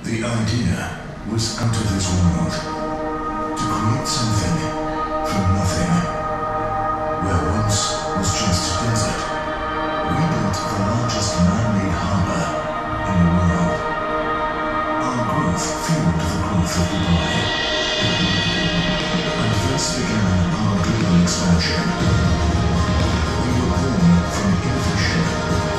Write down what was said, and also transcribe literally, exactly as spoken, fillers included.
The idea was out of this world. To create something from nothing. Where once was just desert, we built the largest man-made harbor in the world. Our growth fueled the growth of Dubai. And thus began our global expansion. We were born from innovation